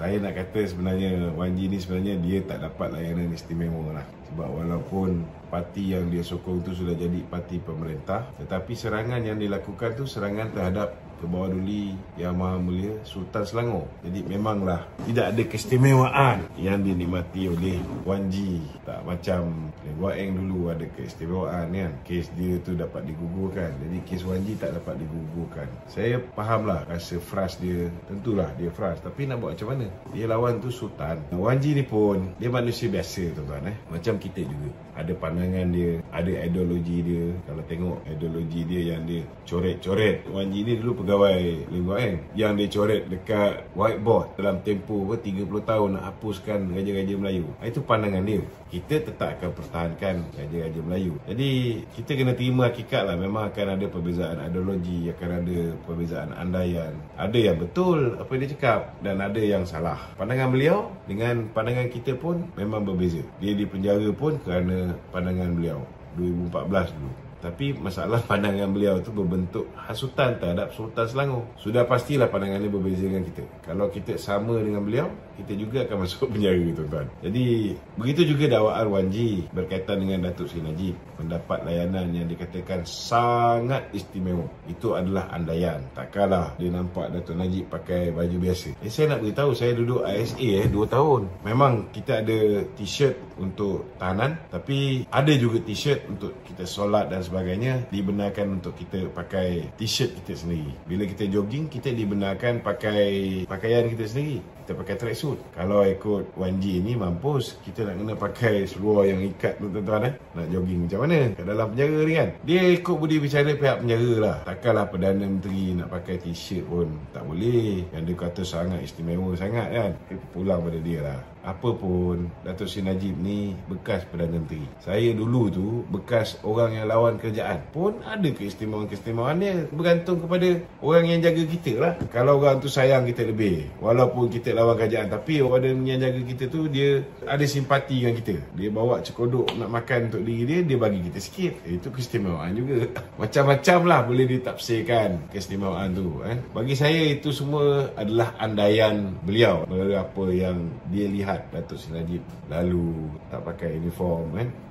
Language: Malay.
Saya nak kata sebenarnya Wan G ni sebenarnya dia tak dapat layanan istimewa lah. Sebab walaupun parti yang dia sokong tu sudah jadi parti pemerintah, tetapi serangan yang dilakukan tu serangan terhadap Kebawah Duli Yang Maha Mulia Sultan Selangor. Jadi memanglah tidak ada keistimewaan yang dinikmati oleh Wan G. Tak macam Lim Guat Eng dulu ada keistimewaan kan. Kes dia tu dapat digugurkan. Jadi kes Wan G tak dapat digugurkan. Saya fahamlah rasa frust dia. Tentulah dia frust. Tapi nak buat macam mana? Dia lawan tu Sultan. Wan G ni pun dia manusia biasa tuan-tuan. Macam kita juga. Ada pandangan dia, ada ideologi dia. Kalau tengok ideologi dia yang dia coret-coret. Wan G ni dulu pegawai Lim Guat Eng yang dia coret dekat whiteboard dalam tempoh 30 tahun nak hapuskan Raja-Raja Melayu. Itu pandangan dia. Kita tetap akan pertahankan Raja-Raja Melayu. Jadi kita kena terima hakikat lah. Memang akan ada perbezaan ideologi, akan ada perbezaan andaian. Ada yang betul apa dia cakap dan ada yang salah. Pandangan beliau dengan pandangan kita pun memang berbeza. Dia dipenjara pun kerana pandangan beliau 2014 dulu. Tapi masalah pandangan beliau tu berbentuk hasutan terhadap Sultan Selangor. Sudah pastilah pandangannya berbeza dengan kita. Kalau kita sama dengan beliau, kita juga akan masuk penjara tuan-tuan. Jadi begitu juga dakwaan Wan G berkaitan dengan Datuk Seri Najib. Mendapat layanan yang dikatakan sangat istimewa. Itu adalah andaian. Takkanlah dia nampak Datuk Najib pakai baju biasa. Saya nak beritahu, saya duduk ISA 2 tahun. Memang kita ada t-shirt untuk tahanan, tapi ada juga t-shirt untuk kita solat dan sebagainya. Dibenarkan untuk kita pakai t-shirt kita sendiri. Bila kita jogging, kita dibenarkan pakai pakaian kita sendiri. Kita pakai tracksuit. Kalau ikut Wan G ni mampus, kita nak kena pakai seluar yang ikat tu tuan-tuan. Nak jogging macam mana? Kat dalam penjara ni kan. Dia ikut budi bicara pihak penjara lah. Takkanlah Perdana Menteri nak pakai t-shirt pun tak boleh. Yang dia kata sangat istimewa sangat kan. Kita pulang pada dia lah. Apa pun, Datuk Seri Najib ni bekas Perdana Menteri. Saya dulu tu bekas orang yang lawan kerajaan. Pun ada keistimewaan-keistimewaan dia. Bergantung kepada orang yang jaga kita lah. Kalau orang tu sayang kita lebih, walaupun kita lawan kerajaan, tapi orang yang jaga kita tu dia ada simpati dengan kita. Dia bawa cekodok nak makan untuk diri dia, dia bagi kita sikit. Itu keistimewaan juga. Macam-macam lah boleh ditafsirkan keistimewaan tu kan. Bagi saya itu semua adalah andaian beliau melalui apa yang dia lihat Datuk Seri Najib lalu tak pakai uniform kan.